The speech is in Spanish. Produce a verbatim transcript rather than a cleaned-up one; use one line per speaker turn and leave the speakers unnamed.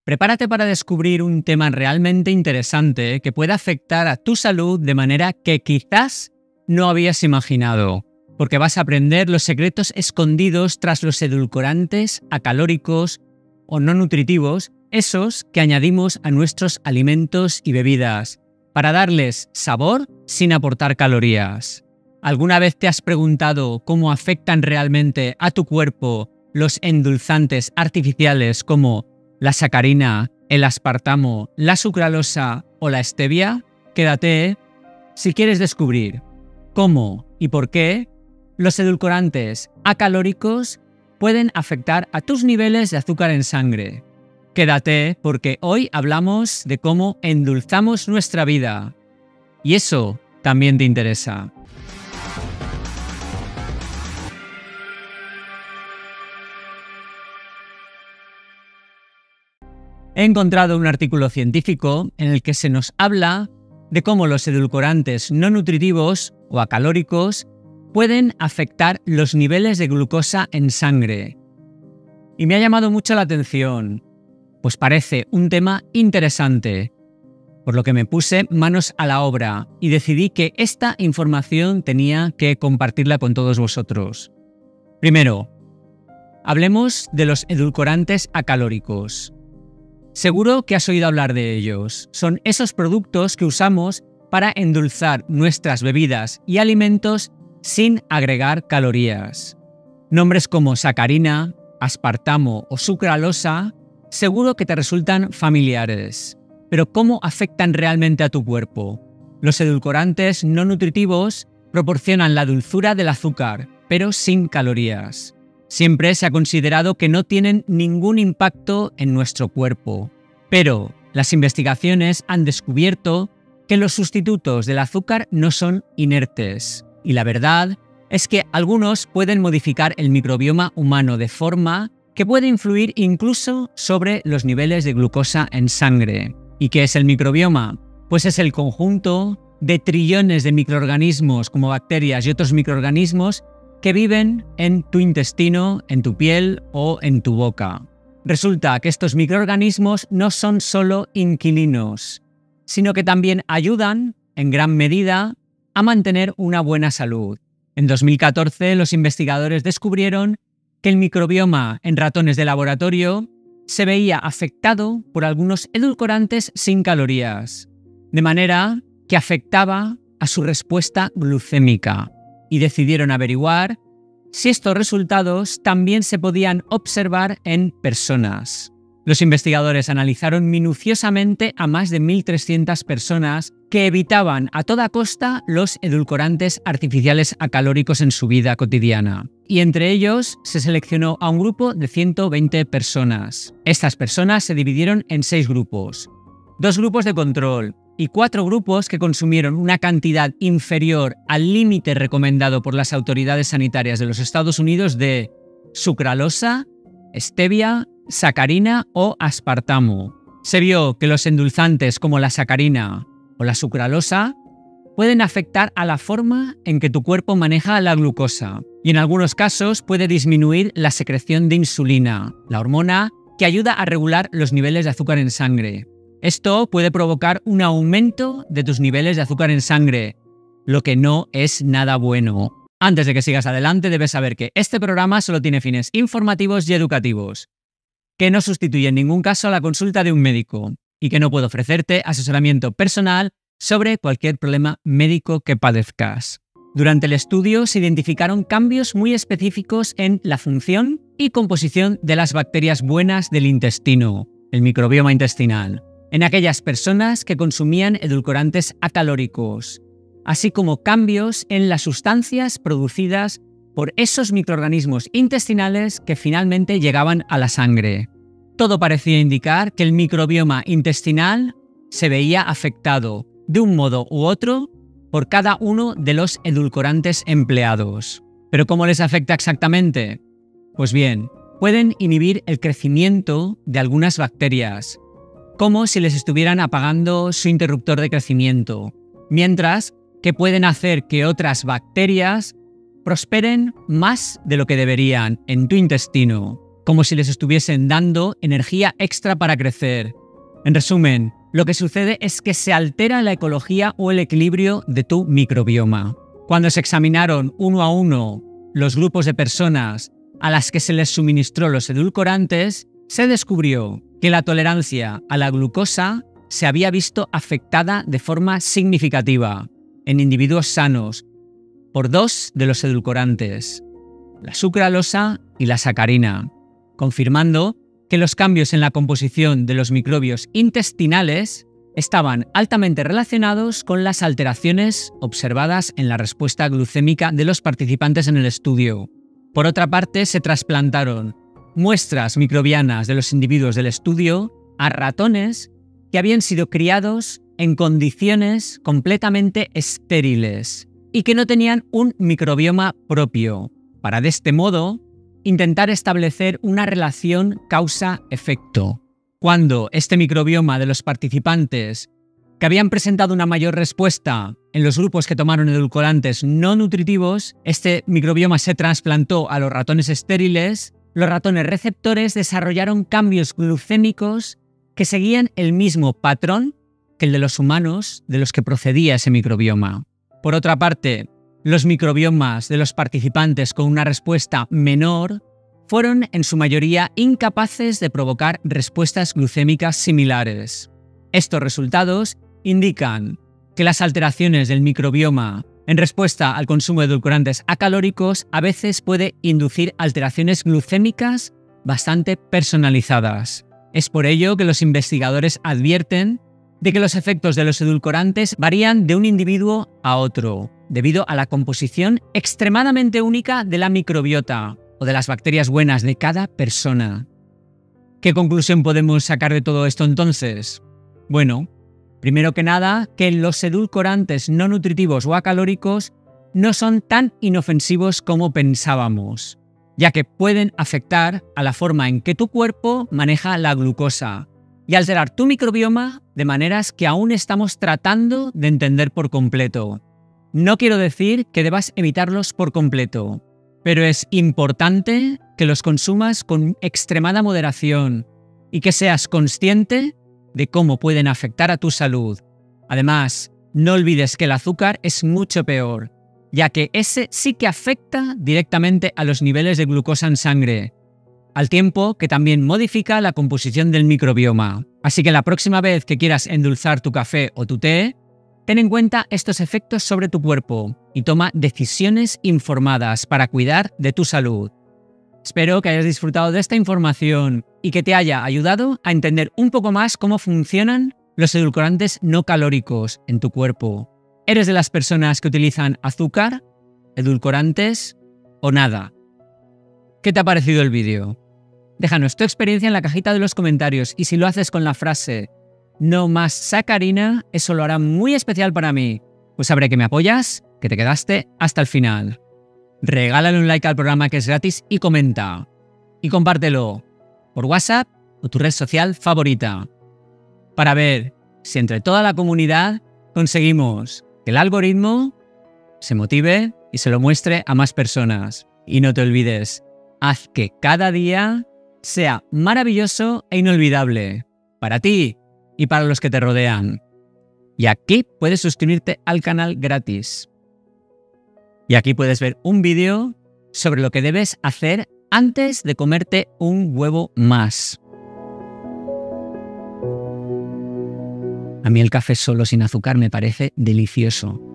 Prepárate para descubrir un tema realmente interesante que puede afectar a tu salud de manera que quizás no habías imaginado, porque vas a aprender los secretos escondidos tras los edulcorantes acalóricos o no nutritivos, esos que añadimos a nuestros alimentos y bebidas, para darles sabor sin aportar calorías. ¿Alguna vez te has preguntado cómo afectan realmente a tu cuerpo los endulzantes artificiales como la sacarina, el aspartamo, la sucralosa o la stevia? Quédate si quieres descubrir cómo y por qué los edulcorantes acalóricos pueden afectar a tus niveles de azúcar en sangre. Quédate porque hoy hablamos de cómo endulzamos nuestra vida. Y eso también te interesa. He encontrado un artículo científico en el que se nos habla de cómo los edulcorantes no nutritivos o acalóricos pueden afectar los niveles de glucosa en sangre. Y me ha llamado mucho la atención, pues parece un tema interesante, por lo que me puse manos a la obra y decidí que esta información tenía que compartirla con todos vosotros. Primero, hablemos de los edulcorantes acalóricos. Seguro que has oído hablar de ellos. Son esos productos que usamos para endulzar nuestras bebidas y alimentos sin agregar calorías. Nombres como sacarina, aspartamo o sucralosa seguro que te resultan familiares. Pero ¿cómo afectan realmente a tu cuerpo? Los edulcorantes no nutritivos proporcionan la dulzura del azúcar, pero sin calorías. Siempre se ha considerado que no tienen ningún impacto en nuestro cuerpo. Pero las investigaciones han descubierto que los sustitutos del azúcar no son inertes. Y la verdad es que algunos pueden modificar el microbioma humano de forma que puede influir incluso sobre los niveles de glucosa en sangre. ¿Y qué es el microbioma? Pues es el conjunto de trillones de microorganismos como bacterias y otros microorganismos que viven en tu intestino, en tu piel o en tu boca. Resulta que estos microorganismos no son solo inquilinos, sino que también ayudan, en gran medida, a mantener una buena salud. En dos mil catorce, los investigadores descubrieron que el microbioma en ratones de laboratorio se veía afectado por algunos edulcorantes sin calorías, de manera que afectaba a su respuesta glucémica. Y decidieron averiguar si estos resultados también se podían observar en personas. Los investigadores analizaron minuciosamente a más de mil trescientas personas que evitaban a toda costa los edulcorantes artificiales acalóricos en su vida cotidiana. Y entre ellos se seleccionó a un grupo de ciento veinte personas. Estas personas se dividieron en seis grupos. Dos grupos de control y cuatro grupos que consumieron una cantidad inferior al límite recomendado por las autoridades sanitarias de los Estados Unidos de sucralosa, stevia, sacarina o aspartamo. Se vio que los endulzantes como la sacarina o la sucralosa pueden afectar a la forma en que tu cuerpo maneja la glucosa y en algunos casos puede disminuir la secreción de insulina, la hormona que ayuda a regular los niveles de azúcar en sangre. Esto puede provocar un aumento de tus niveles de azúcar en sangre, lo que no es nada bueno. Antes de que sigas adelante, debes saber que este programa solo tiene fines informativos y educativos, que no sustituye en ningún caso a la consulta de un médico y que no puedo ofrecerte asesoramiento personal sobre cualquier problema médico que padezcas. Durante el estudio se identificaron cambios muy específicos en la función y composición de las bacterias buenas del intestino, el microbioma intestinal, en aquellas personas que consumían edulcorantes acalóricos, así como cambios en las sustancias producidas por esos microorganismos intestinales que finalmente llegaban a la sangre. Todo parecía indicar que el microbioma intestinal se veía afectado, de un modo u otro, por cada uno de los edulcorantes empleados. ¿Pero cómo les afecta exactamente? Pues bien, pueden inhibir el crecimiento de algunas bacterias, como si les estuvieran apagando su interruptor de crecimiento, mientras que pueden hacer que otras bacterias prosperen más de lo que deberían en tu intestino. como si les estuviesen dando energía extra para crecer. En resumen, lo que sucede es que se altera la ecología o el equilibrio de tu microbioma. Cuando se examinaron uno a uno los grupos de personas a las que se les suministró los edulcorantes, se descubrió que la tolerancia a la glucosa se había visto afectada de forma significativa en individuos sanos por dos de los edulcorantes, la sucralosa y la sacarina, confirmando que los cambios en la composición de los microbios intestinales estaban altamente relacionados con las alteraciones observadas en la respuesta glucémica de los participantes en el estudio. Por otra parte, se trasplantaron muestras microbianas de los individuos del estudio a ratones que habían sido criados en condiciones completamente estériles y que no tenían un microbioma propio, para de este modo intentar establecer una relación causa-efecto. Cuando este microbioma de los participantes que habían presentado una mayor respuesta en los grupos que tomaron edulcorantes no nutritivos, este microbioma se trasplantó a los ratones estériles, los ratones receptores desarrollaron cambios glucémicos que seguían el mismo patrón que el de los humanos de los que procedía ese microbioma. Por otra parte, los microbiomas de los participantes con una respuesta menor fueron en su mayoría incapaces de provocar respuestas glucémicas similares. Estos resultados indican que las alteraciones del microbioma en respuesta al consumo de edulcorantes acalóricos a veces puede inducir alteraciones glucémicas bastante personalizadas. Es por ello que los investigadores advierten de que los efectos de los edulcorantes varían de un individuo a otro, debido a la composición extremadamente única de la microbiota o de las bacterias buenas de cada persona. ¿Qué conclusión podemos sacar de todo esto entonces? Bueno, primero que nada, que los edulcorantes no nutritivos o acalóricos no son tan inofensivos como pensábamos, ya que pueden afectar a la forma en que tu cuerpo maneja la glucosa y alterar tu microbioma de maneras que aún estamos tratando de entender por completo. No quiero decir que debas evitarlos por completo, pero es importante que los consumas con extremada moderación y que seas consciente de cómo pueden afectar a tu salud. Además, no olvides que el azúcar es mucho peor, ya que ese sí que afecta directamente a los niveles de glucosa en sangre, al tiempo que también modifica la composición del microbioma. Así que la próxima vez que quieras endulzar tu café o tu té, ten en cuenta estos efectos sobre tu cuerpo y toma decisiones informadas para cuidar de tu salud. Espero que hayas disfrutado de esta información y que te haya ayudado a entender un poco más cómo funcionan los edulcorantes no calóricos en tu cuerpo. ¿Eres de las personas que utilizan azúcar, edulcorantes o nada? ¿Qué te ha parecido el vídeo? Déjanos tu experiencia en la cajita de los comentarios y si lo haces con la frase "no más sacarina", eso lo hará muy especial para mí, pues sabré que me apoyas, que te quedaste hasta el final. Regálale un like al programa, que es gratis, y comenta. Y compártelo por WhatsApp o tu red social favorita, para ver si entre toda la comunidad conseguimos que el algoritmo se motive y se lo muestre a más personas. Y no te olvides, haz que cada día sea maravilloso e inolvidable para ti y para los que te rodean. Y aquí puedes suscribirte al canal gratis. Y aquí puedes ver un vídeo sobre lo que debes hacer antes de comerte un huevo más. A mí el café solo sin azúcar me parece delicioso.